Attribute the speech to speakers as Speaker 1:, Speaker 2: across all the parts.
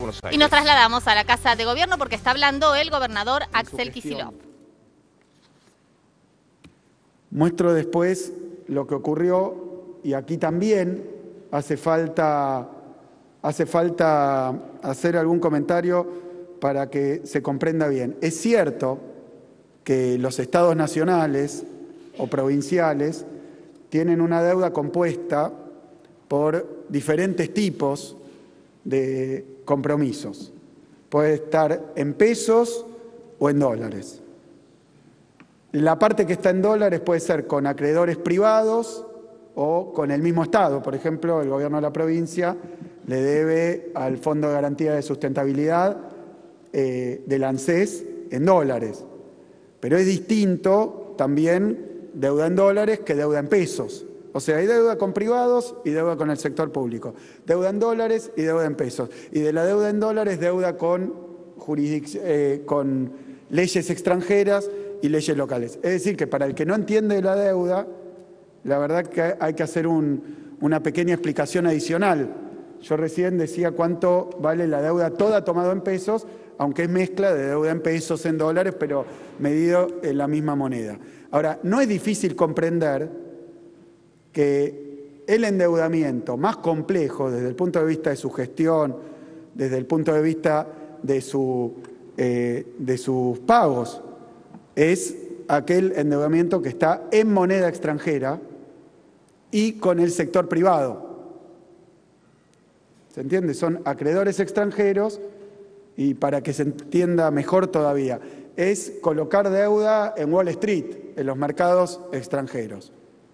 Speaker 1: Buenos Aires.
Speaker 2: Y nos trasladamos a la Casa de Gobierno porque está hablando el gobernador Axel Kicillof.
Speaker 3: Muestro después lo que ocurrió y aquí también hace falta hacer algún comentario para que se comprenda bien. Es cierto que los estados nacionales o provinciales tienen una deuda compuesta por diferentes tipos de compromisos. Puede estar en pesos o en dólares. La parte que está en dólares puede ser con acreedores privados o con el mismo Estado. Por ejemplo, el gobierno de la provincia le debe al Fondo de Garantía de Sustentabilidad del ANSES en dólares. Pero es distinto también deuda en dólares que deuda en pesos. O sea, hay deuda con privados y deuda con el sector público. Deuda en dólares y deuda en pesos. Y de la deuda en dólares, deuda con leyes extranjeras y leyes locales. Es decir, que para el que no entiende la deuda, la verdad que hay que hacer una pequeña explicación adicional. Yo recién decía cuánto vale la deuda toda tomado en pesos, aunque es mezcla de deuda en pesos, en dólares, pero medido en la misma moneda. Ahora, no es difícil comprender que el endeudamiento más complejo desde el punto de vista de su gestión, desde el punto de vista de sus pagos, es aquel endeudamiento que está en moneda extranjera y con el sector privado. ¿Se entiende? Son acreedores extranjeros y para que se entienda mejor todavía, es colocar deuda en Wall Street, en los mercados extranjeros.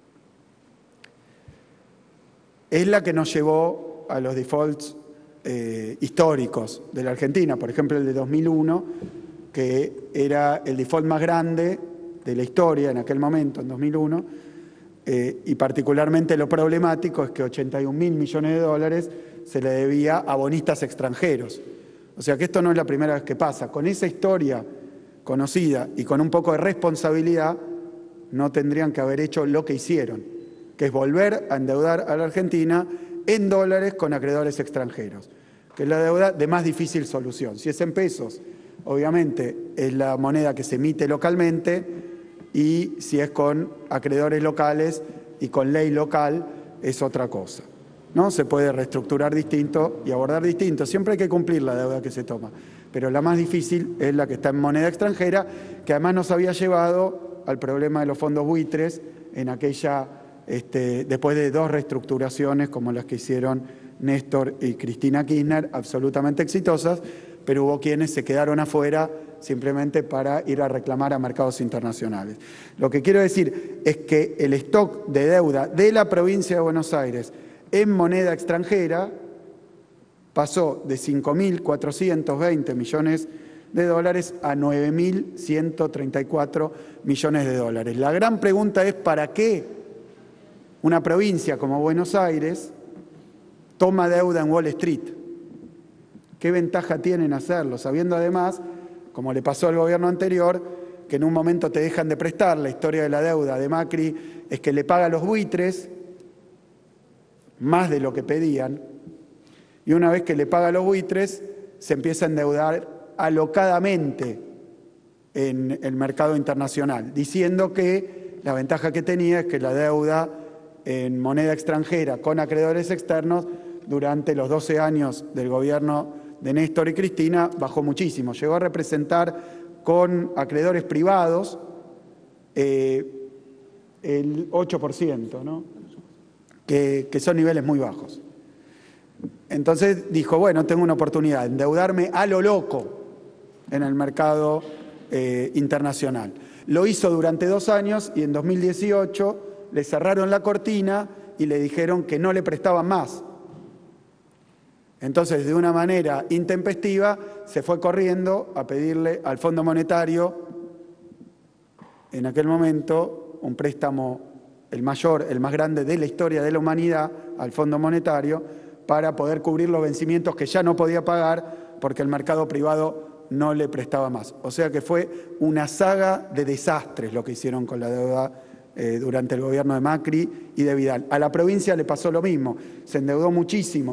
Speaker 3: Es la que nos llevó a los defaults históricos de la Argentina, por ejemplo el de 2001, que era el default más grande de la historia en aquel momento, en 2001, y particularmente lo problemático es que 81.000 millones de dólares se le debía a bonistas extranjeros. O sea que esto no es la primera vez que pasa. Con esa historia conocida y con un poco de responsabilidad, no tendrían que haber hecho lo que hicieron, que es volver a endeudar a la Argentina en dólares con acreedores extranjeros, que es la deuda de más difícil solución. Si es en pesos, obviamente es la moneda que se emite localmente, y si es con acreedores locales y con ley local es otra cosa, ¿no? Se puede reestructurar distinto y abordar distinto. Siempre hay que cumplir la deuda que se toma, pero la más difícil es la que está en moneda extranjera, que además nos había llevado al problema de los fondos buitres en aquella, después de 2 reestructuraciones como las que hicieron Néstor y Cristina Kirchner, absolutamente exitosas, pero hubo quienes se quedaron afuera simplemente para ir a reclamar a mercados internacionales. Lo que quiero decir es que el stock de deuda de la provincia de Buenos Aires en moneda extranjera pasó de 5.420 millones de dólares a 9.134 millones de dólares. La gran pregunta es ¿para qué una provincia como Buenos Aires toma deuda en Wall Street? ¿Qué ventaja tienen hacerlo? Sabiendo además, como le pasó al gobierno anterior, que en un momento te dejan de prestar. La historia de la deuda de Macri es que le paga a los buitres más de lo que pedían, y una vez que le paga a los buitres, se empieza a endeudar alocadamente en el mercado internacional, diciendo que la ventaja que tenía es que la deuda en moneda extranjera con acreedores externos durante los 12 años del gobierno de Néstor y Cristina bajó muchísimo. Llegó a representar con acreedores privados el 8%, ¿no? que son niveles muy bajos. Entonces dijo, bueno, tengo una oportunidad de endeudarme a lo loco en el mercado internacional. Lo hizo durante 2 años y en 2018 le cerraron la cortina y le dijeron que no le prestaban más. Entonces, de una manera intempestiva, se fue corriendo a pedirle al Fondo Monetario, en aquel momento, un préstamo, el mayor, el más grande de la historia de la humanidad, al Fondo Monetario, para poder cubrir los vencimientos que ya no podía pagar porque el mercado privado no le prestaba más. O sea que fue una saga de desastres lo que hicieron con la deuda durante el gobierno de Macri y de Vidal. A la provincia le pasó lo mismo, se endeudó muchísimo,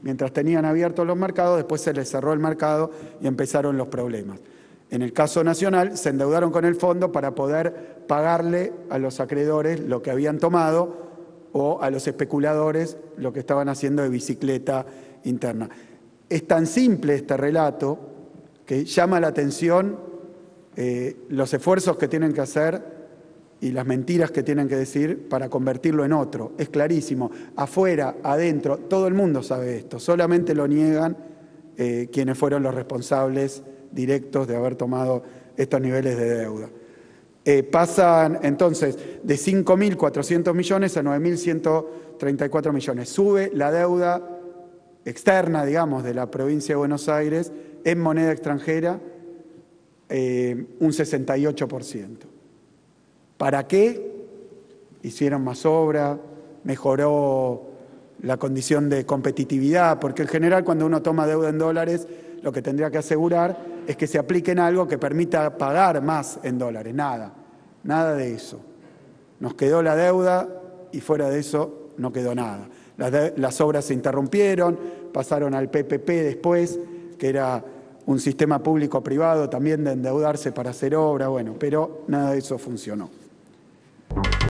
Speaker 3: mientras tenían abiertos los mercados, después se les cerró el mercado y empezaron los problemas. En el caso nacional, se endeudaron con el fondo para poder pagarle a los acreedores lo que habían tomado o a los especuladores lo que estaban haciendo de bicicleta interna. Es tan simple este relato que llama la atención los esfuerzos que tienen que hacer y las mentiras que tienen que decir para convertirlo en otro. Es clarísimo. Afuera, adentro, todo el mundo sabe esto. Solamente lo niegan quienes fueron los responsables directos de haber tomado estos niveles de deuda. Pasan entonces de 5.400 millones a 9.134 millones. Sube la deuda externa, digamos, de la provincia de Buenos Aires en moneda extranjera un 68%. ¿Para qué? Hicieron más obra, mejoró la condición de competitividad, porque en general cuando uno toma deuda en dólares, lo que tendría que asegurar es que se aplique en algo que permita pagar más en dólares. Nada de eso. Nos quedó la deuda y fuera de eso no quedó nada. Las obras se interrumpieron, pasaron al PPP después, que era un sistema público-privado también de endeudarse para hacer obra, bueno, pero nada de eso funcionó.